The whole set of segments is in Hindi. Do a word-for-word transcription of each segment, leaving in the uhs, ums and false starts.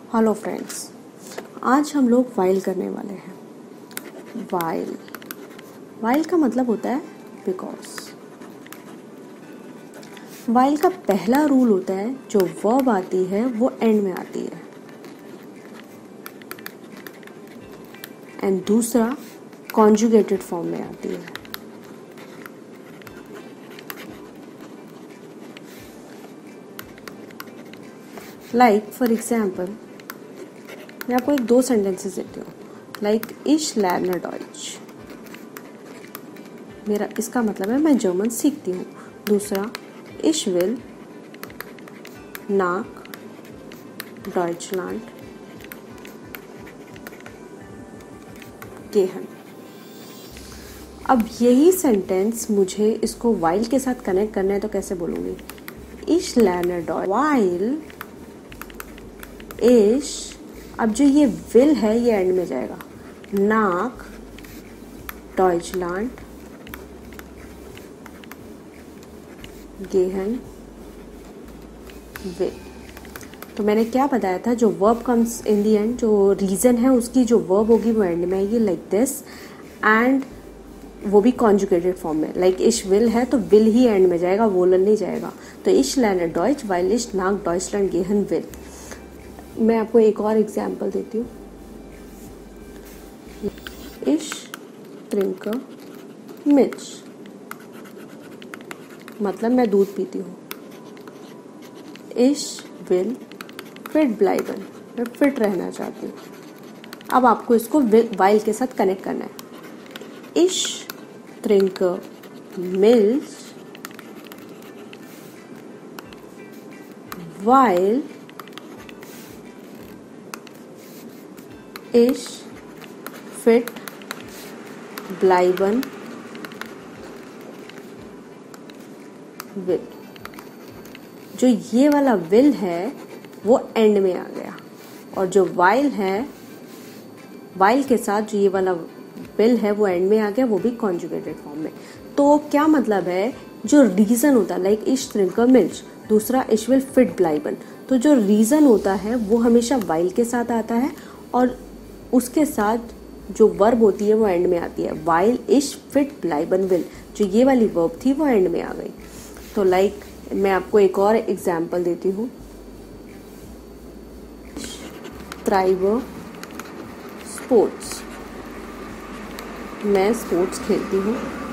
हेलो फ्रेंड्स, आज हम लोग वाइल करने वाले हैं। वाइल वाइल का मतलब होता है बिकॉज। वाइल का पहला रूल होता है जो वर्ब आती है वो एंड में आती है, एंड दूसरा कॉन्जुगेटेड फॉर्म में आती है। लाइक फॉर एग्जाम्पल मैं आपको एक दो सेंटेंसेस देती हूँ। लाइक इश लर्ने डॉइच, मेरा इसका मतलब है मैं जर्मन सीखती हूँ। दूसरा इश विल नाक डॉइचलैंड गेहन। अब यही सेंटेंस मुझे इसको वाइल के साथ कनेक्ट करना है, तो कैसे बोलूँगी? इश लर्ने डॉइच वाइल इश। अब जो ये विल है ये एंड में जाएगा। नाक डॉइचलैंड गेहन विल। तो मैंने क्या बताया था, जो verb comes in the end, जो रीजन है उसकी जो वर्ब होगी वो एंड में आएगी, लाइक दिस, एंड वो भी कॉन्जुगेटेड फॉर्म में। लाइक इश विल है तो विल ही एंड में जाएगा, वोलन नहीं जाएगा। तो इश लर्ने डॉइच वाइल इश नाक डॉइचलैंड गेहन विल। मैं आपको एक और एग्जाम्पल देती हूँ। इश ट्रिंक मिल्क, मतलब मैं दूध पीती हूँ। इश विल फिट ब्लाइबन, मैं फिट रहना चाहती हूँ। अब आपको इसको वाइल के साथ कनेक्ट करना है। इश ट्रिंक मिल्क वाइल इश फिट ब्लाइबन विल। जो ये वाला विल है वो एंड में आ गया, और जो वाइल है, वाइल के साथ जो ये वाला विल है वो एंड में आ गया, वो भी कॉन्जुगेटेड फॉर्म में। तो क्या मतलब है, जो रीजन होता है लाइक इश ट्रिंक मिल्क, दूसरा इश विल फिट ब्लाइबन, तो जो रीजन होता है वो हमेशा वाइल के साथ आता है, और उसके साथ जो वर्ब होती है वो एंड में आती है। वाइल इश फिट ब्लाइबन विल, जो ये वाली वर्ब थी वो एंड में आ गई। तो लाइक like, मैं आपको एक और एग्जाम्पल देती हूँ। ट्राइबर स्पोर्ट्स, मैं स्पोर्ट्स खेलती हूँ।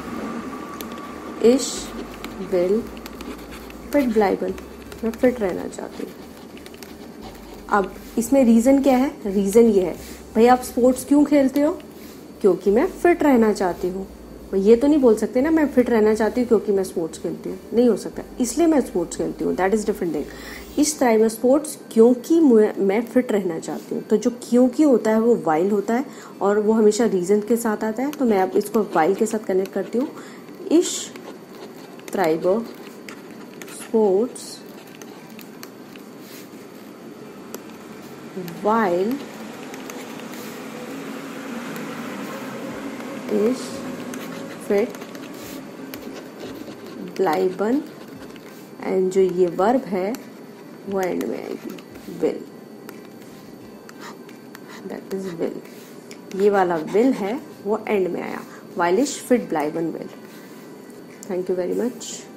इश विल फिट ब्लाइबन, मैं फिट रहना चाहती हूँ। अब इसमें रीज़न क्या है? रीज़न ये है, भाई आप स्पोर्ट्स क्यों खेलते हो? क्योंकि मैं फिट रहना चाहती हूँ। ये तो नहीं बोल सकते ना मैं फिट रहना चाहती हूँ क्योंकि मैं स्पोर्ट्स खेलती हूँ, नहीं हो सकता, इसलिए मैं स्पोर्ट्स खेलती हूँ, दैट इज डिफरेंट थिंग। इस तरह में स्पोर्ट्स क्योंकि मैं फिट रहना चाहती हूँ, तो जो क्योंकि होता है वो वाइल होता है, और वो हमेशा रीजन के साथ आता है। तो मैं अब इसको वाइल के साथ कनेक्ट करती हूँ। इश ट्राइबर स्पोर्ट्स वाइल इश फिट ब्लाइबन, एंड जो ये वर्ब है वो एंड में आएगी, विल, दैट इज विल। ये वाला विल है वो एंड में आया, वाइल इश फिट ब्लाइबन विल। Thank you very much.